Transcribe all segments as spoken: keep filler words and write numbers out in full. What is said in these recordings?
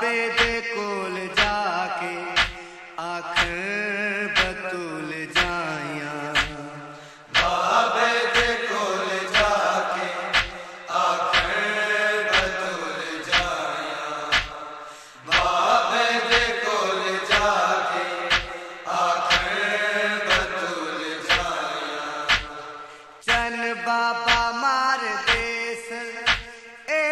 بابے دے کول جا کے آخر بطول جائیاں بابے دے کول جا کے آخر بطول جائیاں بابے دے کول جا کے آخر بطول جائیاں چل بابا مار دے سر اے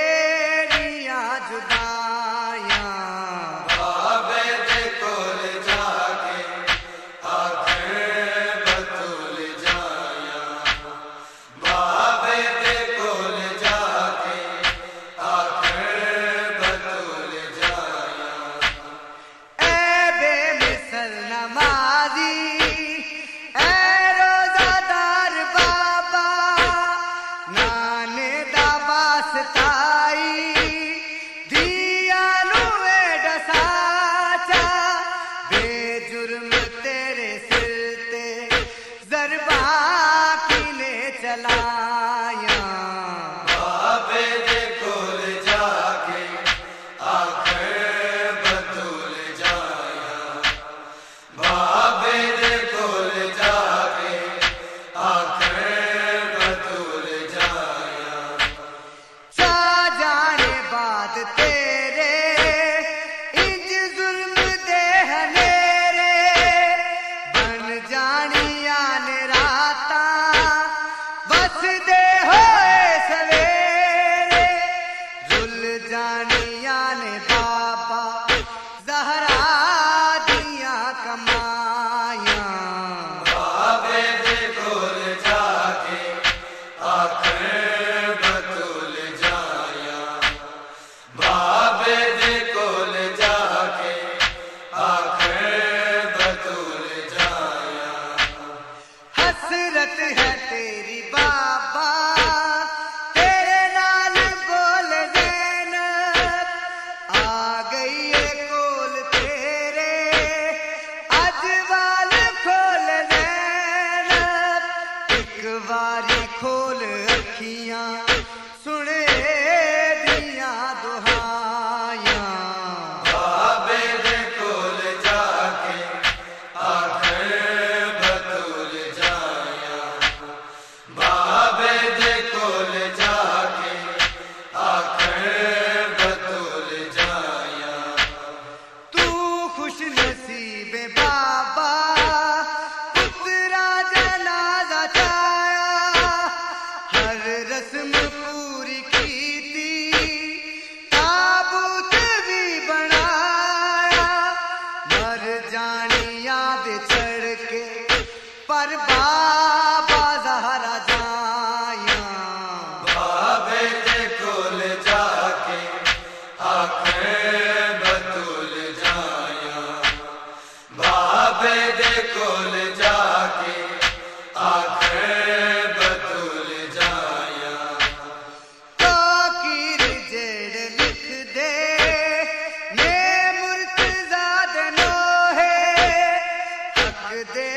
تیریاں جدائیاں بابے دے کول جا کے آخر بطول جائیاں بابے دے کول جا کے آخر بطول جائیاں اے بے مثل نمازی اے روزہ دار بابا نانے دا واسطائی دیا نوے ڈساچا بے جرم تیرے سر تے ضرباں کینے چلائیاں بابے دے کول جا کے آخر بطول جائیاں بابے دے کول جا کے آخر بطول جائیاں چا جانے بعد تیرے انج ظلم دے ہنیرے بن جانیاں نے راتاں بس دے ہوئے سویرے رل جانیاں نے بابا زہرا دیاں کمائیاں بابے دے کول جا کے آخر بطول جائیاں بابے دے کول جا کے آخر بطول جائیاں حسرت ہے تیری بابا تیرے نال بول زینب آ گئی ہے کول تیرے اج وال کھول زینب ایک واری کھول اکھیاں سنے دیاں دہائیاں بابے دے کول جا کے آخر بطول جائیاں بابے دے کول جا کے آخر بطول جائیاں تو خوش نصیب بابا پترا جنازہ چایا ہر رسم پوری کیتی تابوت بھی بنایا مر جانیاں بچھڑ کے پر بابا زہرا جائیاں بابے دے کول جا کے آخر بطول جائیاں بابے دے کول جا کے آخر بطول جائیاں تاکیر جیڑ لکھ دے نے مرتضیٰ دے لوہے حق دے